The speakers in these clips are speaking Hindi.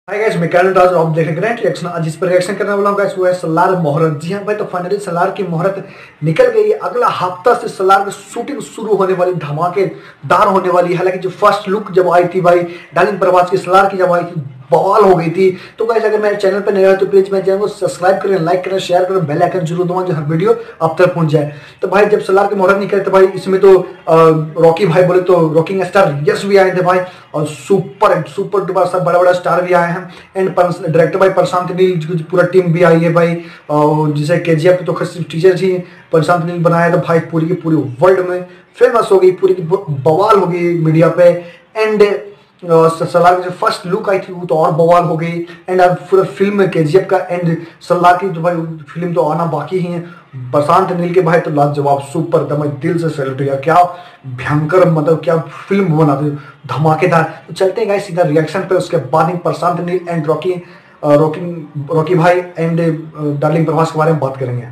हाय गाइस, मैं कैरल राज और आप देख रहे हैं रिएक्शन। आज इस पर रिएक्शन करने वाला हूं गाइस, वो है सलार मोहरत। जी हां भाई, तो फाइनली सलार की मोहरत निकल गई है। अगला हफ्ता से सलार की शूटिंग शुरू होने वाली, धमाकेदार होने वाली है। हालांकि जो फर्स्ट लुक जब आई थी भाई डार्लिंग प्रभास की सलार की, जब आई थी बवाल हो गई थी। तो गाइस अगर मेरे चैनल पर नए हो तो प्लीज मेरे चैनल को सब्सक्राइब करें, लाइक करें, शेयर करें, बेल आइकन जरूर दबाएं जो हर वीडियो आप तक पहुंच जाए। तो भाई जब सलार की मोहरत निकली तो भाई इसमें तो रॉकी भाई बोले तो रॉकिंग स्टार यस भी आए थे भाई, और सुपर सुपर डुपर सब बड़ा बड़ा स्टार भी आए हैं। एंड डायरेक्टर भाई प्रशांत नील, पूरा टीम भी आई है भाई। और जैसे केजीएफ तो टीचर ही प्रशांत नील बनाया था भाई, पूरी की पूरी वर्ल्ड में फेमस हो गई, पूरी की बवाल हो गई मीडिया पे। एंड सलार की जो फर्स्ट लुक आई थी वो तो और बवाल हो गई। एंड अब पूरा फिल्म केजीएफ का एंड सलार की जो भाई फिल्म तो आना बाकी ही है। प्रशांत नील के भाई तो लाजवाब सुपर एकदम दिल से सेल्यूट किया, क्या भयंकर मतलब क्या फिल्म बनाते, धमाकेदार। तो चलते हैं गाइस सीधा रिएक्शन पे, उसके बाद ही प्रशांत नील एंड रॉकी भाई एंड डार्लिंग प्रभास के बारे में बात करेंगे।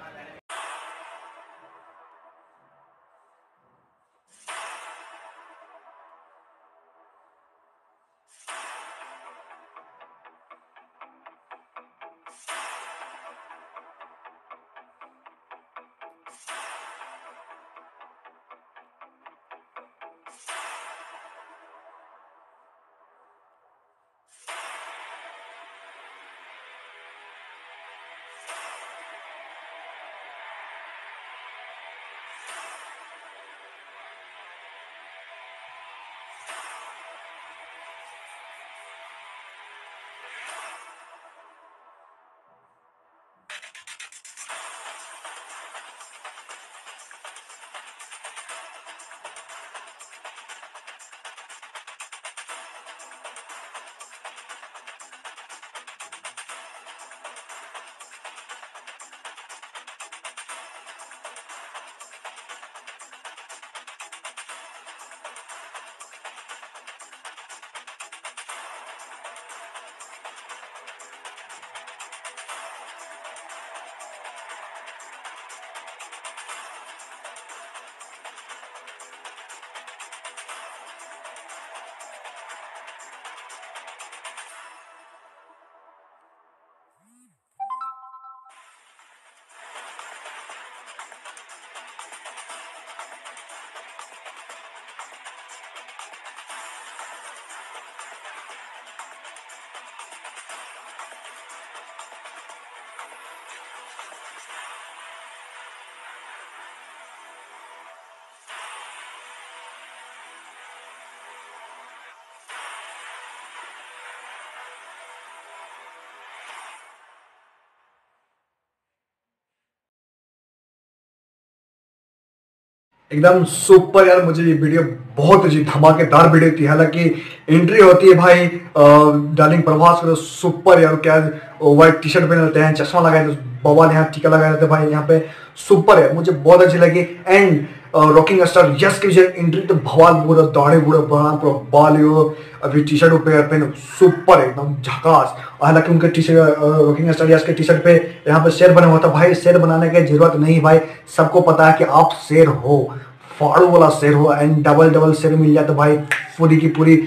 एकदम सुपर यार, मुझे ये वीडियो बहुत अच्छी धमाकेदार वीडियो थी। हालांकि एंट्री होती है भाई डार्लिंग प्रभास को, सुपर यार, क्या व्हाइट टी शर्ट पहने रहते हैं, चश्मा लगाए थे, बवाल यहाँ टीका लगाए रहते भाई यहाँ पे, सुपर है, मुझे बहुत अच्छी लगी। एंड रॉकिंग स्टार यस की एंट्री तो भवाल, पूरा दाढ़ी बूढ़ा बना, पूरा बाल अभी टी शर्ट पहने, सुपर एकदम झकास। हालांकि उनके T shirt rocking star Yash के टी शर्ट पे यहाँ पे शेर बना हुआ था भाई, शेर बनाने की जरूरत नहीं भाई, सबको पता है कि आप शेर हो, फाड़ू वाला शेर हो। एंड डबल डबल शेर मिल जाए तो भाई पूरी की पूरी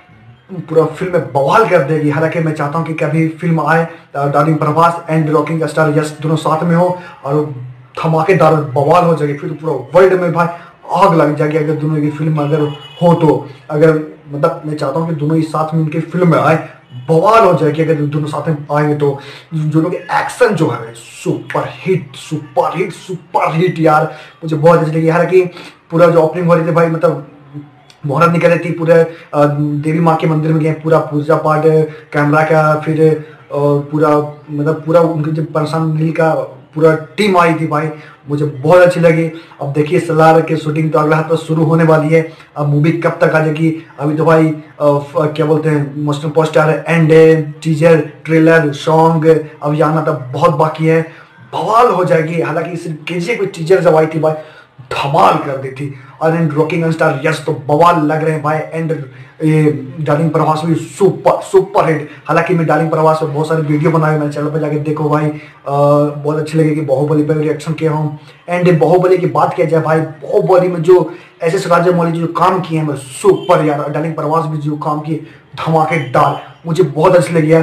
पूरा फिल्म में बवाल कर देगी। हालांकि मैं चाहता हूँ कि कभी फिल्म आए darling Prabhas and rocking star Yash दोनों साथ में हो और धमाकेदार बवाल हो जाएगी, फिर पूरा वर्ल्ड में भाई आग लग जाएगी अगर दोनों की फिल्म अगर हो तो। अगर मतलब मैं चाहता हूँ कि दोनों ही साथ में इनकी फिल्म में आए, बवाल हो जाएगी अगर दोनों साथ में आएंगे तो। दोनों के एक्शन जो है super hit super hit super hit यार, मुझे बहुत अच्छी लगी। हालांकि पूरा जो ओपनिंग हो रही थी भाई, मतलब मुहूर्त निकल रही थी, पूरे देवी माँ के मंदिर में गए, पूरा पूजा पाठ कैमरा का, फिर पूरा मतलब पूरा उनके जो प्रशांत नील का पूरा टीम आई थी भाई, मुझे बहुत अच्छी लगी। अब देखिए सलार की शूटिंग तो अगला हफ्ता शुरू होने वाली है, अब मूवी कब तक आ जाएगी अभी तो भाई क्या बोलते हैं मोस्टल poster and teaser trailer song अभी आना तो बहुत बाकी है, बवाल हो जाएगी। हालांकि सिर्फ केजीएफ की टीजर जब आई थी भाई धमाल कर दी थी, और एंड रॉकिंग स्टार यस तो बवाल लग रहे हैं भाई। एंड ये डार्लिंग प्रभास भी सुपर सुपर हिट। हालांकि मैं डार्लिंग प्रभास पर बहुत सारी वीडियो बनाए, मेरे चैनल पर जाके देखो भाई, बहुत अच्छी लगेगी। बाहुबली पर रिएक्शन किया हूँ। एंड बाहुबली की बात किया जाए भाई, बाहुबली में जो एस एस राजामौली जो काम किए हैं सुपर यार, डार्लिंग प्रभास भी जो काम किए धमाकेदार, मुझे बहुत अच्छी लगी है।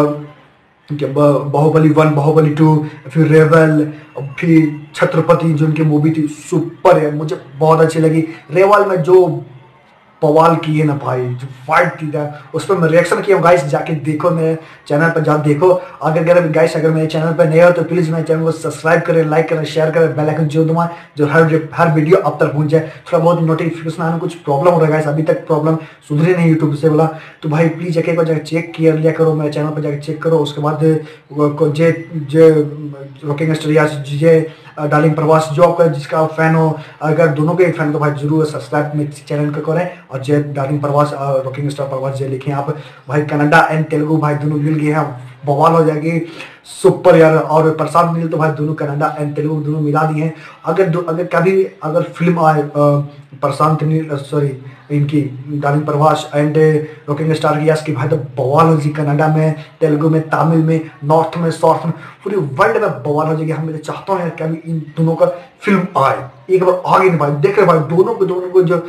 बाहुबली 1, बाहुबली 2, फिर रेवल, फिर छत्रपति जो उनकी मूवी थी सुपर है, मुझे बहुत अच्छी लगी। रेवल में जो बवाल किए ना भाई, जो फाइट की था उस पर मैं रिएक्शन किया हूँ गाइस, जाके देखो मेरे चैनल पर, जाके देखो। अगर गाइस अगर मेरे चैनल पर नए हो तो प्लीज मेरे चैनल को सब्सक्राइब करें, लाइक करें, शेयर करें, बेल आइकन जो दबाएं, जो हर वीडियो अब तक पहुंच जाए। थोड़ा बहुत नोटिफिकेशन आने में कुछ प्रॉब्लम हो रहा है गाइस, अभी तक प्रॉब्लम सुधरी नहीं यूट्यूब से बोला, तो भाई प्लीज जाके एक बार जाकर चेक किया लिया करो, मेरे चैनल पर जाकर चेक करो। उसके बाद जे जे रॉकिंग स्टार या जे डार्लिंग प्रभास जो आपका जिसका आप फैन हो, अगर दोनों के फैन तो भाई जरूर सब्सक्राइब मेरे चैनल को करें। और जय darling Prabhas, rocking star Prabhas जय लिखे आप भाई, कन्नड़ा एंड तेलुगु भाई दोनों मिल गए हैं, बवाल हो जाएगी सुपर यार। और प्रशांत नील तो भाई दोनों कन्नड़ा एंड तेलुगु दोनों मिला दिए हैं। अगर कभी अगर फिल्म आए प्रशांत नील सॉरी इनकी darling Prabhas and rocking star की, यस की भाई तो बवाल हो जी, कन्नड़ा में, तेलुगु में, तमिल में, नॉर्थ में, साउथ में, पूरी वर्ल्ड में बवाल हो जाएगी। हम चाहता हूँ कभी इन दोनों का फिल्म आए, एक बार आगे नहीं भाई, देख रहे भाई दोनों को जो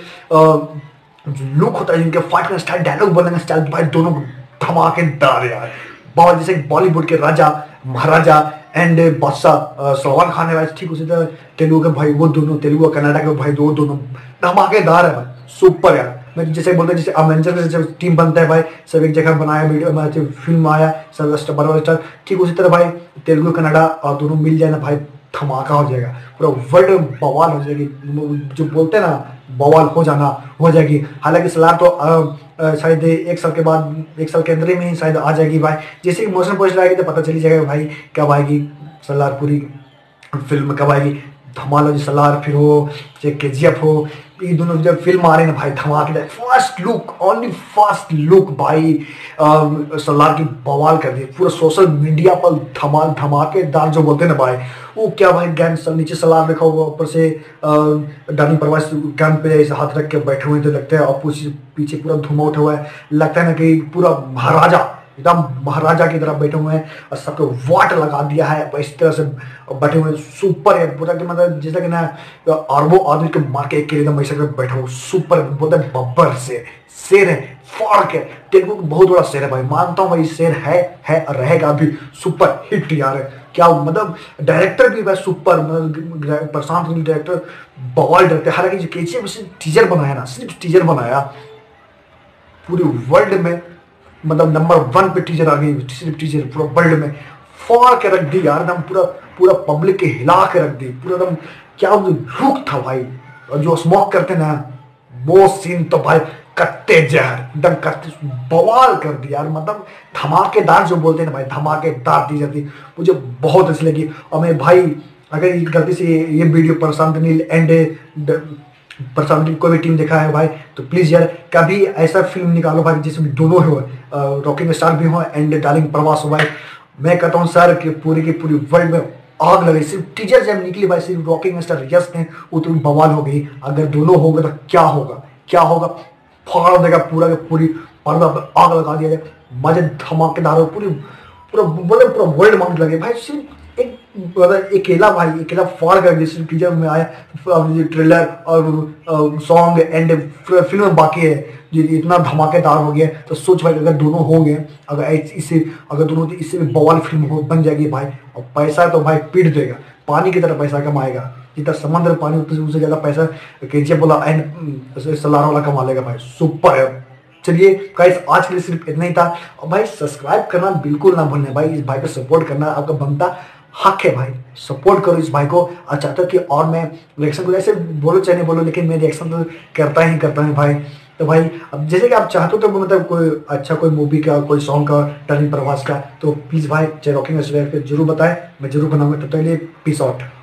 लुक होता है, जिनके फाइट का स्टाइल, डायलॉग बोलने का स्टाइल, भाई दोनों धमाकेदार यार। बहुत जैसे बॉलीवुड के राजा महाराजा एंड बादशाह सलमान खान है भाई, ठीक उसी तरह तेलुगु के भाई वो दोनों, तेलुगु और कन्नड़ा के भाई दोनों धमाकेदार है भाई, सुपर यार। मैं जैसे बोलते हैं जैसे अवेंजर का जैसे टीम बनता है भाई, सब एक जगह बनाया वीडियो फिल्म आया सब बड़ा स्टार, ठीक उसी तरह भाई तेलुगु कन्नड़ा और दोनों मिल जाए ना भाई, धमाका हो जाएगा, पूरा वर्ल्ड में बवाल हो जाएगी। जो बोलते हैं ना बवाल हो जाएगी। हालांकि सलार तो शायद एक साल के अंदर में ही शायद आ जाएगी भाई, जैसे कि मौसम पहुंच जाएगी तो पता चली जाएगा भाई कब आएगी सलार, पूरी फिल्म कब आएगी। धमाल हो जी सलार, फिर हो चाहे KGF हो, ये दोनों जब फिल्म आ रहे हैं भाई धमाकेदार, first look only first look भाई सलार की बवाल कर दी, पूरा सोशल मीडिया पर धमाकेदार जो बोलते हैं ना भाई, वो क्या भाई गैंग नीचे सलार रखा हुआ, ऊपर से डार्लिंग प्रभास गैंग पे ऐसे हाथ रख के बैठे हुए तो लगते हैं, और पीछे पूरा धुआं उठा हुआ है, लगता है ना कि पूरा महाराजा एकदम महाराजा की तरफ बैठे हुए हैं, और सबको वाट लगा दिया है इस तरह से बैठे हुए, सुपर है पूरा कि मतलब जैसा कि ना अरबों आदमी के मार के एक एकदम ऐसे बैठा हुआ, सुपर बोलते हैं बब्बर शेर है, फाड़ के तेलुगु को बहुत बड़ा शेर है भाई, मानता हूँ भाई शेर है और रहेगा भी, सुपर हिट यार है क्या मतलब। डायरेक्टर भी भाई सुपर, मतलब प्रशांत नील डायरेक्टर बवाल डायरेक्टर। हालांकि जो KGF टीजर बनाया ना, सिर्फ टीजर बनाया, पूरे वर्ल्ड में मतलब नंबर 1 पे टीजर आ गई, सिर्फ टीजर पूरा वर्ल्ड में फाड़ के रख दी यार, एकदम पूरा पब्लिक के हिला के रख दी, पूरा एकदम क्या लुक था भाई। और जो स्मोक करते ना वो सीन तो भाई कट्टे जहर एकदम कट्टे बवाल कर दिया यार, मतलब धमाकेदार जो बोलते हैं ना भाई, धमाकेदार दी जाती, मुझे बहुत अच्छी लगी। और मैं भाई अगर गलती से ये video Prashant Neel and Prashanth Neel कोई भी टीम देखा है भाई तो प्लीज यार कभी ऐसा फिल्म निकालो भाई जिसमें दोनों हो, रॉकिंग स्टार भी हो एंड डार्लिंग प्रभास हो भाई। मैं कहता हूँ सर कि पूरी की पूरी वर्ल्ड में आग लगी, सिर्फ टीजर जब निकली भाई, सिर्फ रॉकिंग स्टार यस ने वो तो बवाल हो गई। अगर दोनों हो गए तो क्या होगा, फाड़ देगा पूरा पूरी पर्दा पर आग लगा दिया जाए, मजे धमाकेदार हो, पूरा वर्ल्ड माउंट लगे भाई। सिर्फ एक अकेला फाड़ कर जैसे टीजर में आया, ट्रेलर और सॉन्ग एंड फिल्म बाकी है, ये इतना धमाकेदार हो गया। तो सोच भाई अगर दोनों हो गए, अगर दोनों इससे भी बवाल फिल्म बन जाएगी भाई, और पैसा तो भाई पीट देगा, पानी की तरह पैसा कमाएगा, जितना समुद्र पानी उससे ज्यादा पैसा KGF वाला एंड सलार वाला कमा लेगा भाई, सुपर है। चलिए गाइस आज के लिए सिर्फ इतना ही था, और भाई सब्सक्राइब करना बिल्कुल ना भूलना भाई, इस भाई को सपोर्ट करना आपका बनता हक है भाई, सपोर्ट करो इस भाई को। अच्छा तो कि और मैं रिएक्शन को ऐसे बोलो चाहे नहीं बोलो, लेकिन मैं रिएक्शन तो करता ही भाई। तो भाई अब जैसे कि आप चाहते हो तो मतलब कोई अच्छा कोई मूवी का, कोई सॉन्ग का, डार्लिंग प्रभास का, तो प्लीज भाई चाहे रॉकिंग स्टार पे जरूर बताएं, मैं जरूर बनाऊंगा। तब तक के लिए पीस आउट।